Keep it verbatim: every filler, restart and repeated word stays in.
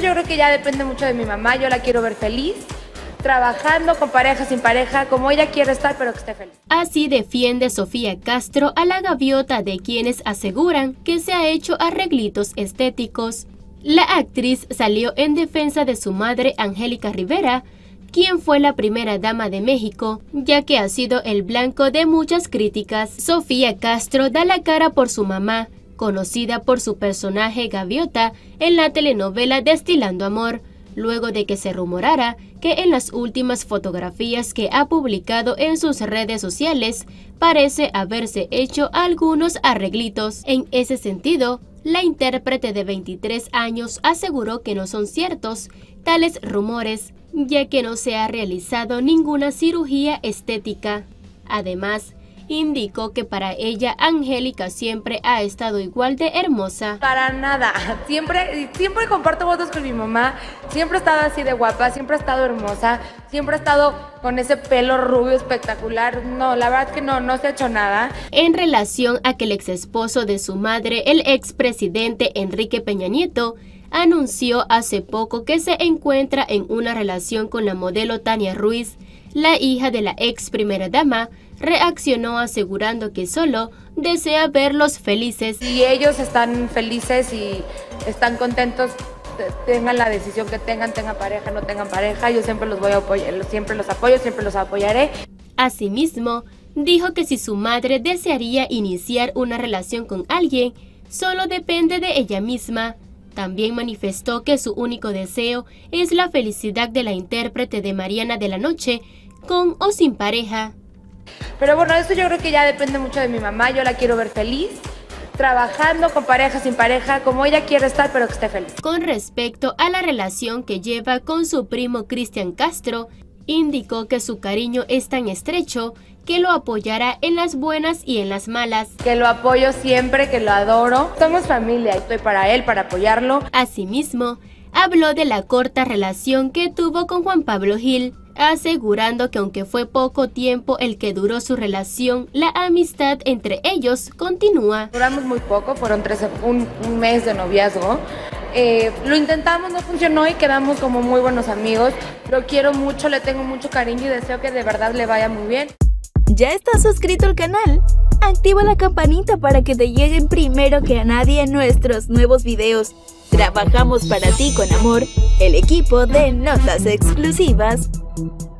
yo creo que ya depende mucho de mi mamá. Yo la quiero ver feliz, trabajando, con pareja, sin pareja, como ella quiere estar, pero que esté feliz. Así defiende Sofía Castro a la gaviota de quienes aseguran que se ha hecho arreglitos estéticos. La actriz salió en defensa de su madre Angélica Rivera, quien fue la primera dama de México, ya que ha sido el blanco de muchas críticas. Sofía Castro da la cara por su mamá, conocida por su personaje Gaviota en la telenovela Destilando Amor, luego de que se rumorara que en las últimas fotografías que ha publicado en sus redes sociales parece haberse hecho algunos arreglitos. En ese sentido, la intérprete de veintitrés años aseguró que no son ciertos tales rumores, ya que no se ha realizado ninguna cirugía estética. Además, indicó que para ella Angélica siempre ha estado igual de hermosa. Para nada, siempre, siempre comparto fotos con mi mamá, siempre ha estado así de guapa, siempre ha estado hermosa, siempre ha estado con ese pelo rubio espectacular. No, la verdad es que no, no se ha hecho nada. En relación a que el ex esposo de su madre, el expresidente Enrique Peña Nieto, anunció hace poco que se encuentra en una relación con la modelo Tania Ruiz, la hija de la ex primera dama, reaccionó asegurando que solo desea verlos felices. Si ellos están felices y están contentos, tengan la decisión que tengan, tengan pareja, no tengan pareja, yo siempre los voy a apoyar, siempre los apoyo, siempre los apoyaré. Asimismo, dijo que si su madre desearía iniciar una relación con alguien, solo depende de ella misma. También manifestó que su único deseo es la felicidad de la intérprete de Mariana de la Noche, con o sin pareja. Pero bueno, eso yo creo que ya depende mucho de mi mamá. Yo la quiero ver feliz, trabajando, con pareja, sin pareja, como ella quiere estar, pero que esté feliz. Con respecto a la relación que lleva con su primo Cristian Castro, indicó que su cariño es tan estrecho que lo apoyará en las buenas y en las malas. Que lo apoyo siempre, que lo adoro. Somos familia, estoy para él, para apoyarlo. Asimismo, habló de la corta relación que tuvo con Juan Pablo Gil, asegurando que aunque fue poco tiempo el que duró su relación, la amistad entre ellos continúa. Duramos muy poco, fueron tres, un, un mes de noviazgo. Eh, lo intentamos, no funcionó y quedamos como muy buenos amigos. Lo quiero mucho, le tengo mucho cariño y deseo que de verdad le vaya muy bien. ¿Ya estás suscrito al canal? Activa la campanita para que te lleguen primero que a nadie nuestros nuevos videos. Trabajamos para ti con amor, el equipo de Notas Exclusivas.